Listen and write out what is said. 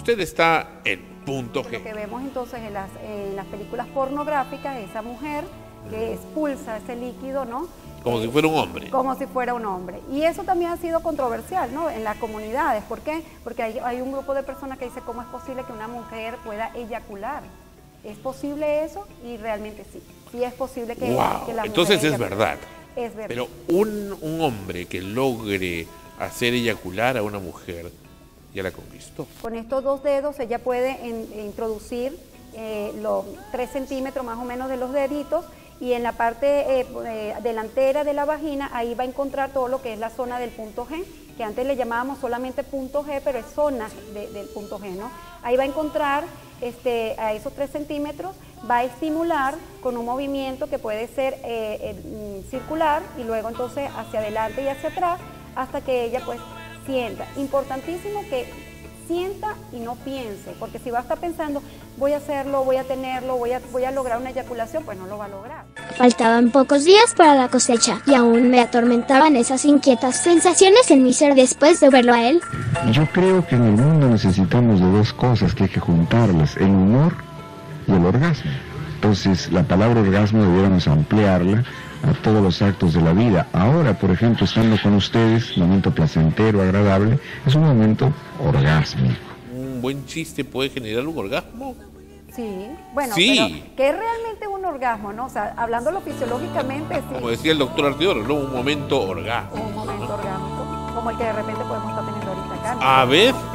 usted está en punto G. Lo que vemos entonces en las películas pornográficas, esa mujer que expulsa ese líquido, ¿no? Como si fuera un hombre. Como si fuera un hombre. Y eso también ha sido controversial, ¿no? En las comunidades. ¿Por qué? Porque hay un grupo de personas que dice cómo es posible que una mujer pueda eyacular. ¿Es posible eso? Y realmente sí. Sí es posible que, wow. que la Entonces mujer es verdad. Es verdad. Pero un hombre que logre hacer eyacular a una mujer, ya la conquistó. Con estos dos dedos ella puede introducir los 3 centímetros más o menos de los deditos, y en la parte delantera de la vagina, ahí va a encontrar todo lo que es la zona del punto G, que antes le llamábamos solamente punto G, pero es zona del punto G, ¿no? Ahí va a encontrar a esos 3 centímetros, va a estimular con un movimiento que puede ser circular, y luego entonces hacia adelante y hacia atrás, hasta que ella pues sienta. Importantísimo que sienta y no piense, porque si va a estar pensando, voy a hacerlo, voy a tenerlo, voy a lograr una eyaculación, pues no lo va a lograr. Faltaban pocos días para la cosecha y aún me atormentaban esas inquietas sensaciones en mi ser después de verlo a él. Yo creo que en el mundo necesitamos de 2 cosas que hay que juntarlas, el humor y el orgasmo. Entonces la palabra orgasmo debiéramos ampliarla a todos los actos de la vida. Ahora, por ejemplo, estando con ustedes, momento placentero, agradable, es un momento orgásmico. ¿Un buen chiste puede generar un orgasmo? Sí, bueno, sí. Pero ¿qué es realmente un orgasmo, no? O sea, hablándolo fisiológicamente, sí. Como decía el doctor Artidoro, ¿no? Un momento orgasmo. Un momento orgánico, como el que de repente podemos estar teniendo ahorita acá, ¿no? A ver.